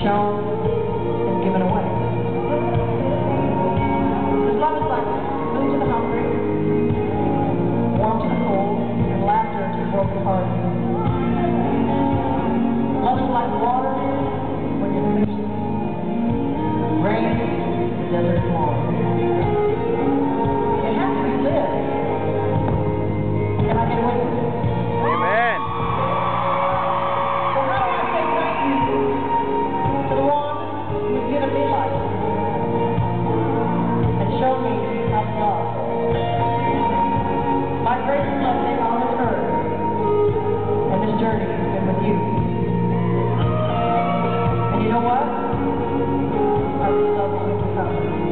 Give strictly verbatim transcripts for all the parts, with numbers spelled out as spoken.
shown and given away. Because love is like food to the hungry, warmth to the cold, and laughter to the broken heart. Love is like water when you're thirsty, rain in the desert warm. It has to be lived. Can I get a witness? Amen. So how do I say thank you to the one who's given me life and shown me how to love? My greatest blessing on this earth and this journey has been with you. And you know what? I really love you to come.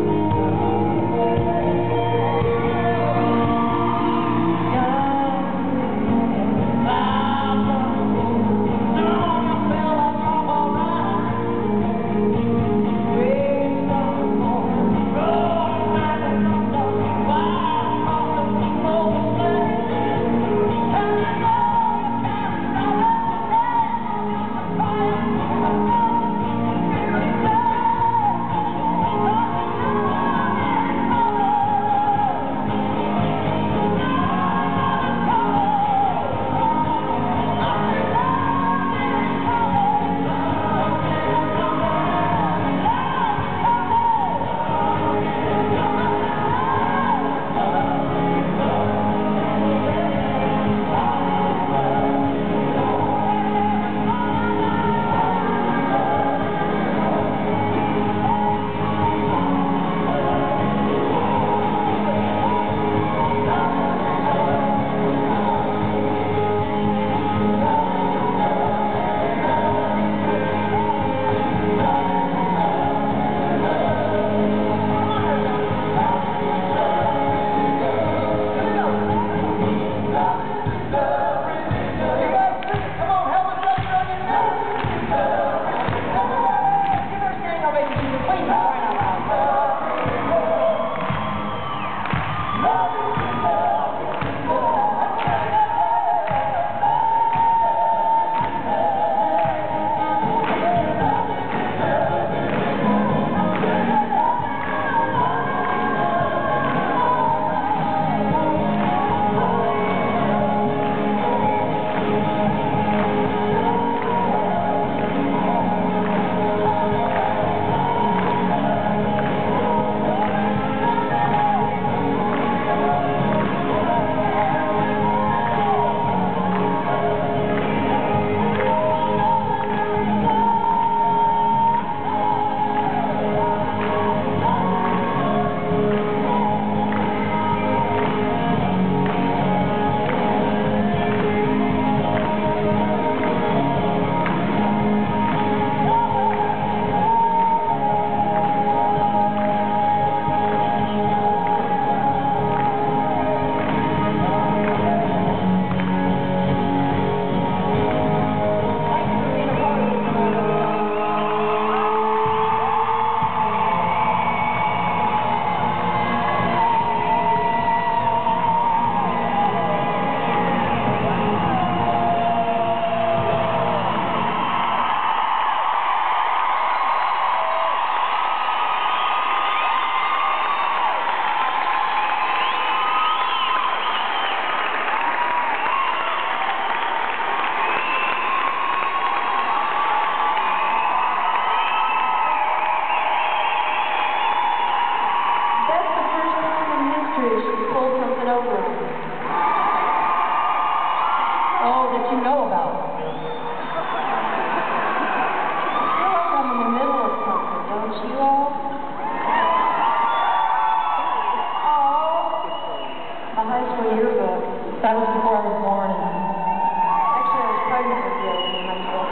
That was before I was born. And actually, I was pregnant with you in high school.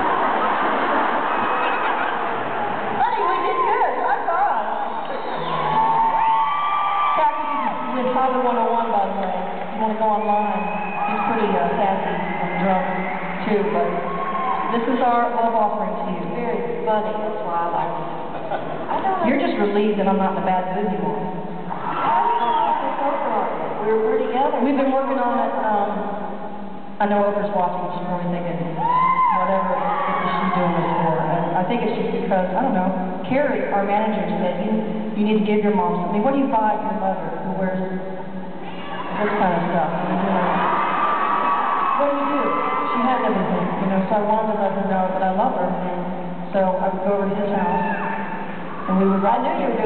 Honey, we did good. High five. Kathy with Tyler one oh one, by the way. If you want to go online, he's pretty uh, sassy and drunk, too. But this is our love offering to you. Very funny. That's why I like it. I know. You're just relieved that I'm not in a bad mood anymore. We're, we're together. We've been working on it. Um, I know Oprah's watching. She's probably thinking, whatever is she doing this for? And I think it's just because, I don't know, Carrie, our manager, said, you, you need to give your mom something. What do you buy your mother who wears this kind of stuff? And, you know, what do you do? She has everything, you know, so I wanted to let her know that I love her. And so I would go over to his house, and we would write. I knew you